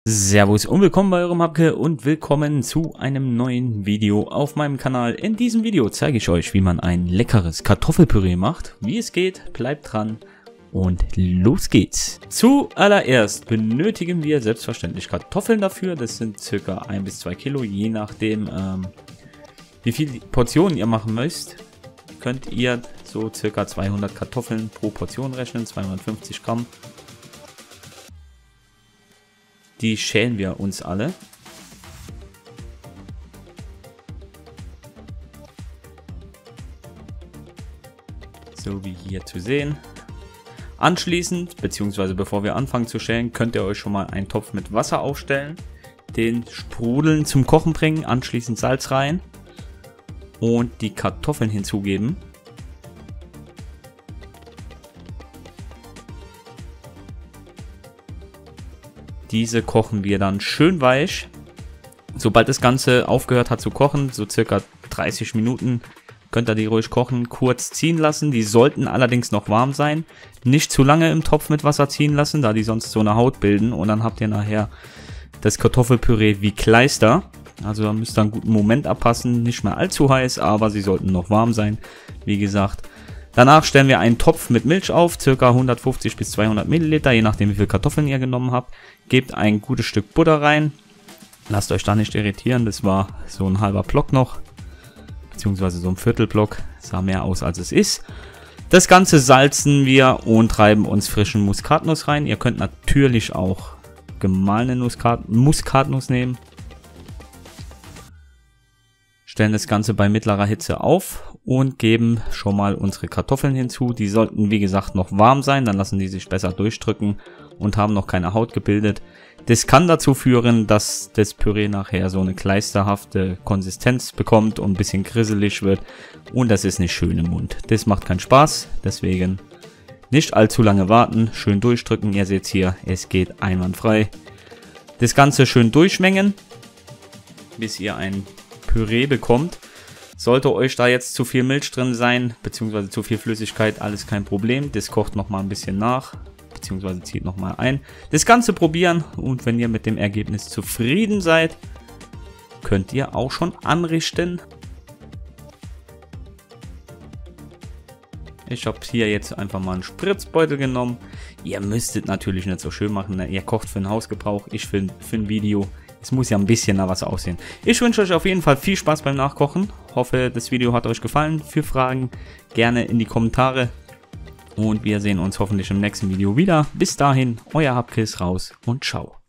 Servus und willkommen bei eurem Hapke und willkommen zu einem neuen Video auf meinem Kanal. In diesem Video zeige ich euch, wie man ein leckeres Kartoffelpüree macht. Wie es geht, bleibt dran und los geht's. Zuallererst benötigen wir selbstverständlich Kartoffeln dafür. Das sind ca. 1 bis 2 Kilo, je nachdem wie viele Portionen ihr machen müsst. Könnt ihr so ca. 200 Kartoffeln pro Portion rechnen, 250 Gramm. Die schälen wir uns alle. So wie hier zu sehen. Anschließend, beziehungsweise bevor wir anfangen zu schälen, könnt ihr euch schon mal einen Topf mit Wasser aufstellen. Den sprudeln zum Kochen bringen, anschließend Salz rein. Und die Kartoffeln hinzugeben. Diese kochen wir dann schön weich. Sobald das Ganze aufgehört hat zu kochen, so circa 30 Minuten, könnt ihr die ruhig kochen, kurz ziehen lassen. Die sollten allerdings noch warm sein. Nicht zu lange im Topf mit Wasser ziehen lassen, da die sonst so eine Haut bilden. Und dann habt ihr nachher das Kartoffelpüree wie Kleister. Also da müsst ihr einen guten Moment abpassen. Nicht mehr allzu heiß, aber sie sollten noch warm sein. Wie gesagt. Danach stellen wir einen Topf mit Milch auf, ca. 150 bis 200 Milliliter, je nachdem wie viel Kartoffeln ihr genommen habt. Gebt ein gutes Stück Butter rein. Lasst euch da nicht irritieren, das war so ein halber Block noch, beziehungsweise so ein Viertelblock. Sah mehr aus als es ist. Das Ganze salzen wir und treiben uns frischen Muskatnuss rein. Ihr könnt natürlich auch gemahlene Muskatnuss nehmen. Stellen das Ganze bei mittlerer Hitze auf und geben schon mal unsere Kartoffeln hinzu. Die sollten wie gesagt noch warm sein, dann lassen die sich besser durchdrücken und haben noch keine Haut gebildet. Das kann dazu führen, dass das Püree nachher so eine kleisterhafte Konsistenz bekommt und ein bisschen grisselig wird und das ist nicht schön im Mund. Das macht keinen Spaß, deswegen nicht allzu lange warten, schön durchdrücken. Ihr seht hier, es geht einwandfrei. Das Ganze schön durchmengen, bis ihr ein Püree bekommt. Sollte euch da jetzt zu viel Milch drin sein, beziehungsweise zu viel Flüssigkeit, alles kein Problem. Das kocht nochmal ein bisschen nach, beziehungsweise zieht nochmal ein. Das Ganze probieren und wenn ihr mit dem Ergebnis zufrieden seid, könnt ihr auch schon anrichten. Ich habe hier jetzt einfach mal einen Spritzbeutel genommen. Ihr müsstet natürlich nicht so schön machen, ne? Ihr kocht für den Hausgebrauch, ich für ein Video. Es muss ja ein bisschen nach was aussehen. Ich wünsche euch auf jeden Fall viel Spaß beim Nachkochen. Hoffe, das Video hat euch gefallen. Für Fragen gerne in die Kommentare. Und wir sehen uns hoffentlich im nächsten Video wieder. Bis dahin, euer Hapke ist raus und ciao.